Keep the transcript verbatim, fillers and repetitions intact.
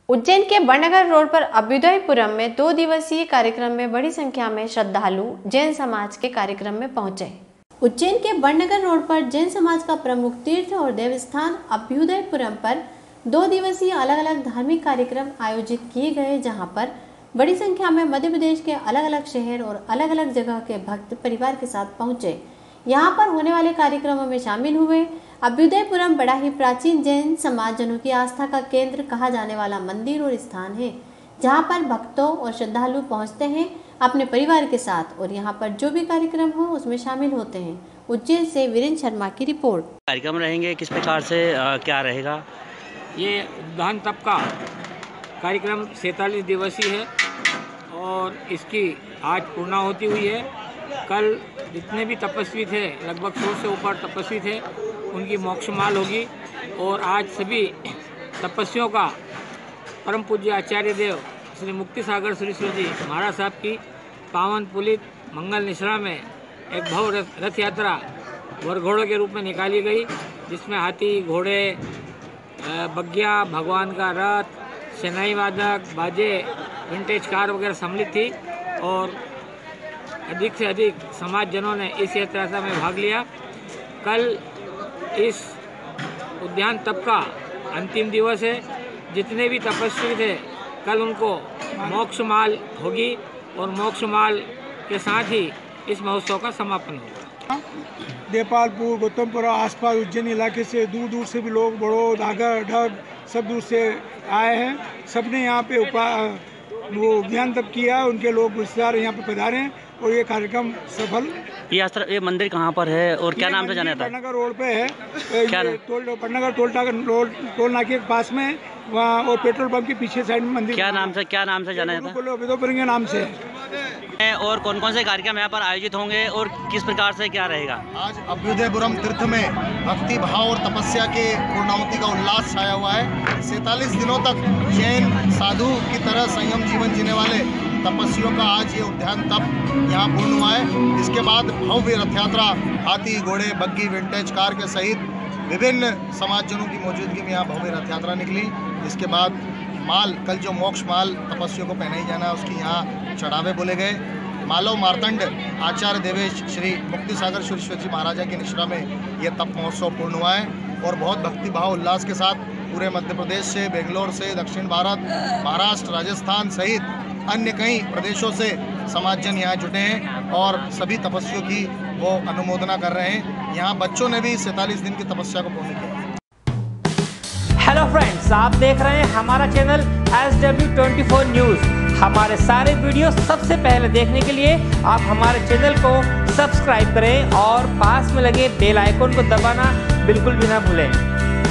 उज्जैन के बड़नगर रोड पर अभ्युदयपुरम में दो दिवसीय कार्यक्रम में बड़ी संख्या में श्रद्धालु जैन समाज के कार्यक्रम में पहुंचे। उज्जैन के बड़नगर रोड पर जैन समाज का प्रमुख तीर्थ और देवस्थान अभ्युदयपुरम पर दो दिवसीय अलग अलग धार्मिक कार्यक्रम आयोजित किए गए, जहां पर बड़ी संख्या में मध्य प्रदेश के अलग अलग शहर और अलग अलग जगह के भक्त परिवार के साथ पहुंचे। यहां पर होने वाले कार्यक्रमों में शामिल हुए। अभ्युदयपुरम बड़ा ही प्राचीन जैन समाजजनों की आस्था का केंद्र कहा जाने वाला मंदिर और स्थान है, जहां पर भक्तों और श्रद्धालु पहुंचते हैं अपने परिवार के साथ और यहां पर जो भी कार्यक्रम हो उसमें शामिल होते हैं। उज्जैन से वीरेंद्र शर्मा की रिपोर्ट। कार्यक्रम रहेंगे किस प्रकार से, आ, क्या रहेगा? ये उद्यान तप का कार्यक्रम सैंतालीस दिवसीय है और इसकी आज पूर्णाहुति हुई है। कल जितने भी तपस्वी थे, लगभग सौ से ऊपर तपस्वी थे, उनकी मोक्षमाल होगी और आज सभी तपस्वियों का परम पूज्य आचार्य देव श्री मुक्ति सागर सुरेश्वर जी महाराज साहब की पावन पुलित मंगल निश्रा में एक भव्य रथ, रथ यात्रा वरघोड़ों के रूप में निकाली गई, जिसमें हाथी, घोड़े, बग्गिया, भगवान का रथ, शहनाई वादक, बाजे, विंटेज कार वगैरह सम्मिलित थी और अधिक से अधिक समाजजनों ने इस यात्रा में भाग लिया। कल इस उद्यान तप का अंतिम दिवस है। जितने भी तपस्वी थे कल उनको मोक्षमाल होगी और मोक्षमाल के साथ ही इस महोत्सव का समापन होगा। देपालपुर, गौतमपुरा, आसपास उज्जैन इलाके से दूर दूर से भी लोग, बड़ो, धागर, ढग सब दूर से आए हैं। सबने यहाँ पे उपा वो ज्ञान तप किया, उनके लोग रिश्तेदार यहाँ पे पधारे हैं और ये कार्यक्रम सफल। ये आस्था, ये मंदिर कहाँ पर है और क्या नाम से जाना जाता है? बड़नगर रोड पे है। क्या toll Badnagar toll toll toll नाके के पास में, वहाँ और पेट्रोल पंप के पीछे साइड में मंदिर। क्या नाम से क्या नाम से जाना जाता है? अभ्युदयपुरम के नाम से। और कौन कौन से कार्यक्रम यहाँ पर आयोजित होंगे और किस प्रकार से क्या रहेगा? आज अभ्युदयपुरम तीर्थ में भक्ति भाव और तपस्या के पूर्णाहुति का उल्लास छाया हुआ है। सैंतालीस दिनों तक जैन साधु की तरह संयम जीवन जीने वाले तपस्वियों का आज ये उद्यान तप यहाँ पूर्ण हुआ है। इसके बाद भव्य रथ यात्रा हाथी, घोड़े, बग्गी, विंटेज कार के सहित विभिन्न समाजजनों की मौजूदगी में यहाँ भव्य रथ यात्रा निकली। इसके बाद माल, कल जो मोक्ष माल तपस्वियों को पहनाई जाना है उसकी यहाँ चढ़ावे बोले गए। मालव मार्तंड आचार्य देवेश श्री मुक्ति सागर सुरेश्वर जी महाराजा की निश्रा में ये तप महोत्सव पूर्ण हुआ है और बहुत भक्ति भाव उल्लास के साथ पूरे मध्य प्रदेश से, बेंगलोर से, दक्षिण भारत, महाराष्ट्र, राजस्थान सहित अन्य कई प्रदेशों से समाजजन यहाँ जुटे हैं और सभी तपस्वियों की वो अनुमोदना कर रहे हैं। यहाँ बच्चों ने भी सैंतालीस दिन की तपस्या को पूर्ण किया। हेलो फ्रेंड्स, आप देख रहे हैं हमारा channel S W twenty four news. हमारे सारे वीडियो सबसे पहले देखने के लिए आप हमारे चैनल को सब्सक्राइब करें और पास में लगे बेल आइकन को दबाना बिल्कुल भी ना भूलें।